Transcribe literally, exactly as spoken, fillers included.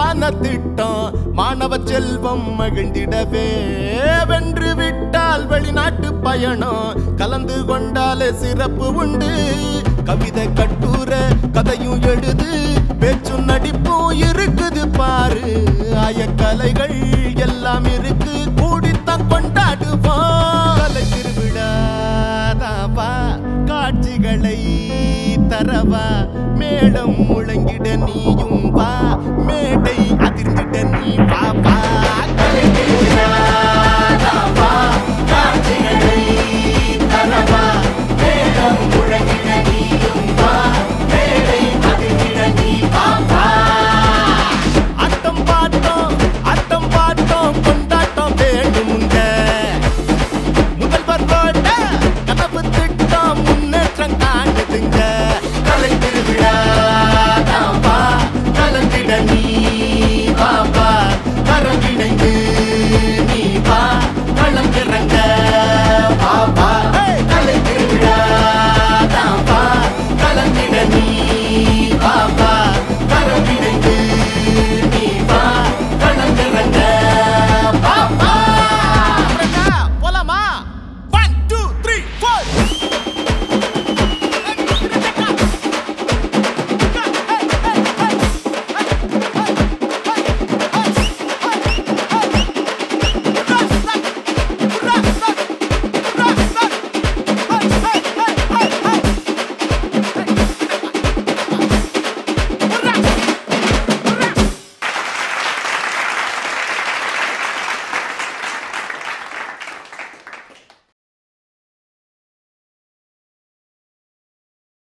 சிறப்பான திட்டம் மாணவ செல்வம் மகிழ்ந்திடவே வென்று விட்டால் வெளிநாட்டு பயணம் கலந்து கொண்டாலே சிறப்பு உண்டு கவிதை கட்டுரை கதையும் எழுது பேச்சு நடிப்பும் இருக்குது பாரு ஆயக்கலைகள் எல்லாம் இருக்கு கூடித்தான் கொண்டாடுவோம் கலை திருவிழாதாவா காட்சிகளை தரவா மேடம் முழங்கிட நீயும் வா மேடை அதிர்ந்திட நீ வா வா